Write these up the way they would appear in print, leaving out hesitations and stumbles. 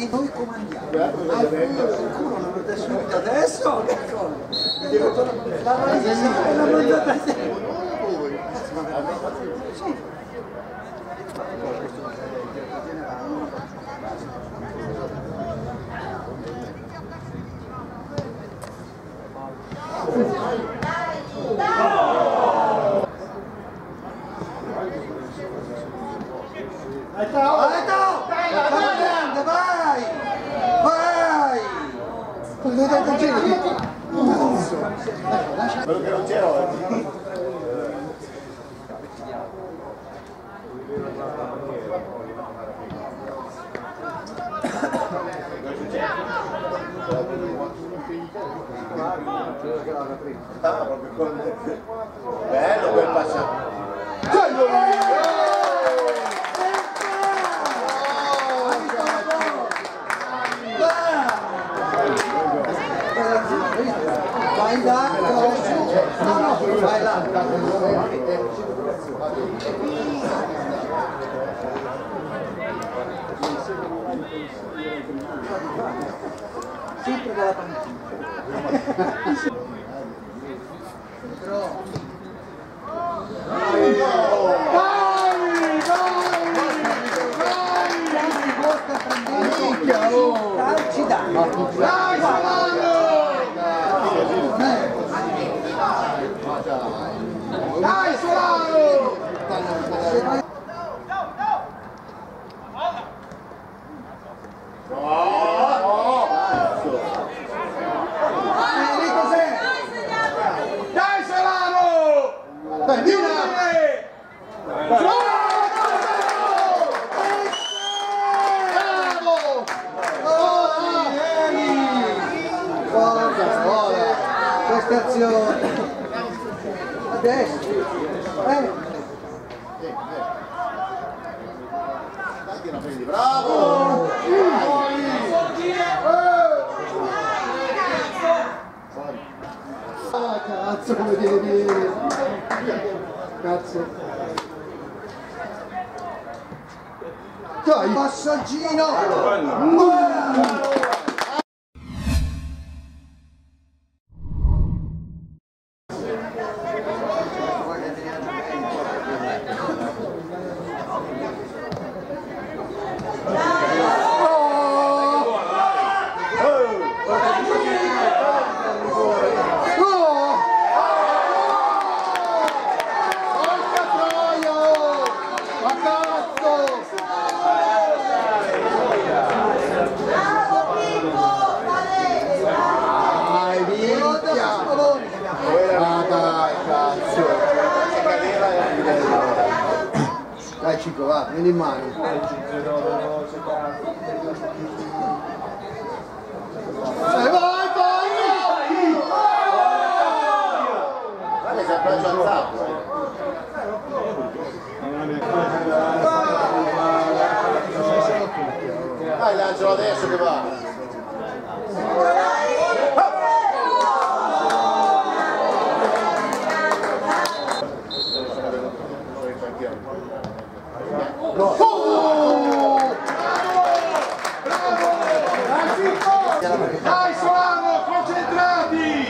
e noi comandiamo. Qualcuno non lo dà subito adesso? La valigia è la mandata a te. Quello che non c'era oggi. Bello quel passaggio. Vai là, no, vai là. Sempre dalla panchina. Calci danno. Dai Solano! Dai Solano! Dai, questa azione adesso Bravo! Ah, cazzo, come viene? Cazzo. Dai, passaggino. Dai Cico, va, prendi in mano. Vai, vai! Guarda che si è preso al tappo. Dai, lancialo adesso che va. Dai Solano, concentrati!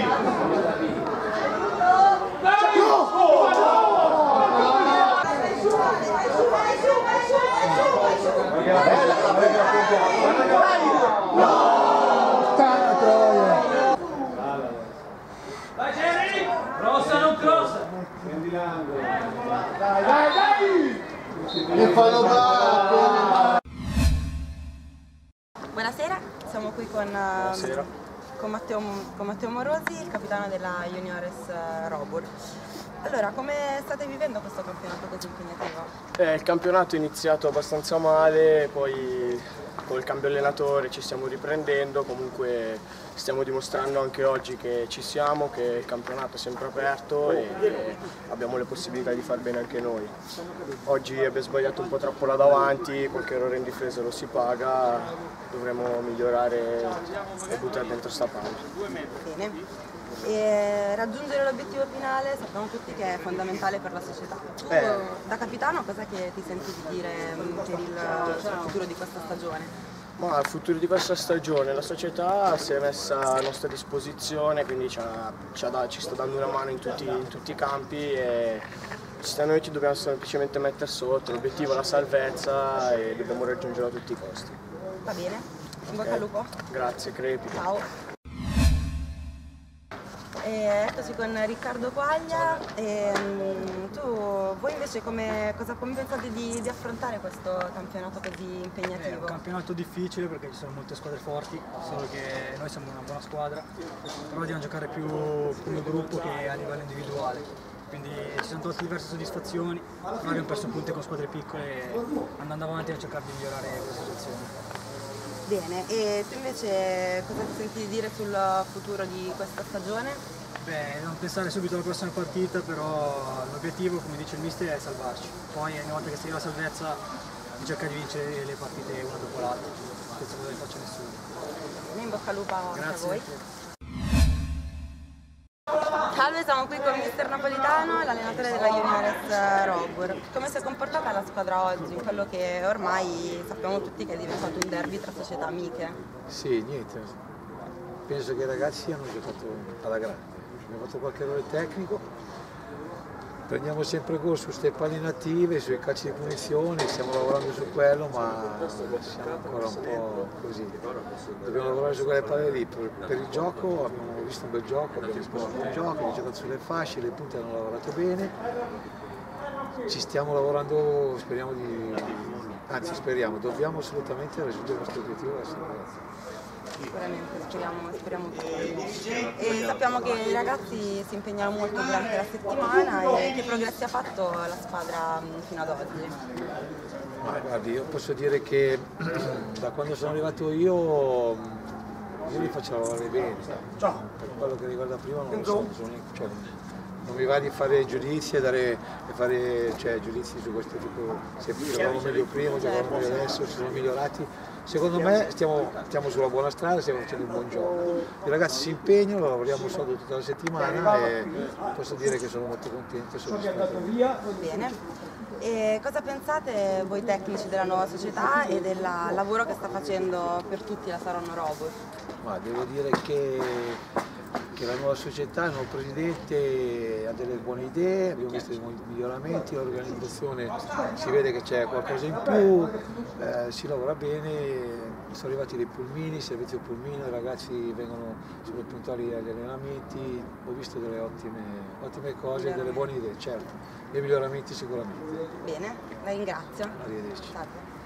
Vai Jerry! Crossa, non crossa! Prendi l'angolo! Dai, dai, dai! Ne fanno parte! Buonasera, siamo qui con Matteo Morosi, il capitano della Juniores Robur. Allora, come state vivendo questo campionato così impegnativo? Il campionato è iniziato abbastanza male, poi col cambio allenatore ci stiamo riprendendo, comunque stiamo dimostrando anche oggi che ci siamo, che il campionato è sempre aperto e abbiamo le possibilità di far bene anche noi. Oggi abbiamo sbagliato un po' troppo là davanti, qualche errore in difesa lo si paga, dovremo migliorare e buttare dentro sta palla. Bene. E raggiungere l'obiettivo finale sappiamo tutti che è fondamentale per la società. Tu, da capitano, cosa che ti senti di dire per il futuro di questa stagione? Ma il futuro di questa stagione, la società si è messa a nostra disposizione, quindi ci sta dando una mano in tutti i campi e noi ci dobbiamo semplicemente mettere sotto, l'obiettivo è la salvezza e dobbiamo raggiungerla a tutti i costi. Va bene, in bocca al lupo. Grazie, crepi. Ciao. Eccoci con Riccardo Quaglia. Voi invece come pensate di affrontare questo campionato così impegnativo? È un campionato difficile perché ci sono molte squadre forti, solo che noi siamo una buona squadra, però dobbiamo giocare più come gruppo che a livello individuale. Quindi ci sono tante diverse soddisfazioni, però abbiamo perso punti con squadre piccole andando avanti a cercare di migliorare questa situazione. Bene, e tu invece cosa ti senti di dire sul futuro di questa stagione? Beh, non pensare subito alla prossima partita, però l'obiettivo, come dice il mister, è salvarci. Poi ogni volta che si arriva la salvezza di cercare di vincere le partite una dopo l'altra, senza dover faccia nessuno. In bocca al lupo anche a voi. Grazie. Salve, siamo qui con mister Napolitano, l'allenatore della Juniores Robur. Come si è comportata la squadra oggi, in quello che ormai sappiamo tutti che è diventato un derby tra società amiche? Sì, niente, penso che i ragazzi hanno giocato alla grande, abbiamo fatto qualche errore tecnico, prendiamo sempre gol su queste palle inattive, sui calci di punizione, stiamo lavorando su quello ma siamo ancora un po' così, dobbiamo lavorare su quelle palle lì, per il gioco abbiamo visto un bel gioco, abbiamo visto un buon gioco, abbiamo giocato sulle fasce, le punte hanno lavorato bene, ci stiamo lavorando, dobbiamo assolutamente raggiungere il nostro obiettivo della salvezza. Sicuramente, speriamo tutti. E sappiamo che i ragazzi si impegnano molto durante la settimana e che progressi ha fatto la squadra fino ad oggi? Ma guardi, io posso dire che da quando sono arrivato io li faccio lavorare bene, per quello che riguarda prima non lo so, non mi va di fare giudizi e fare giudizi su questo tipo, se giocavamo meglio prima, giocavamo meglio adesso, si sono migliorati. Secondo me stiamo sulla buona strada, stiamo facendo un buon gioco. I ragazzi si impegnano, lavoriamo sodo tutta la settimana e posso dire che sono molto contento e soddisfatto. Bene. E cosa pensate voi tecnici della nuova società e del lavoro che sta facendo per tutti la Saronno Robur? Ma devo dire che la nuova società, il nuovo presidente ha delle buone idee, abbiamo visto dei miglioramenti, l'organizzazione si vede che c'è qualcosa in più, si lavora bene, sono arrivati dei pulmini, servizio pulmino, i ragazzi sono puntuali agli allenamenti, ho visto delle ottime cose, delle buone idee, certo, dei miglioramenti sicuramente. Bene, la ringrazio. Arrivederci. Salve.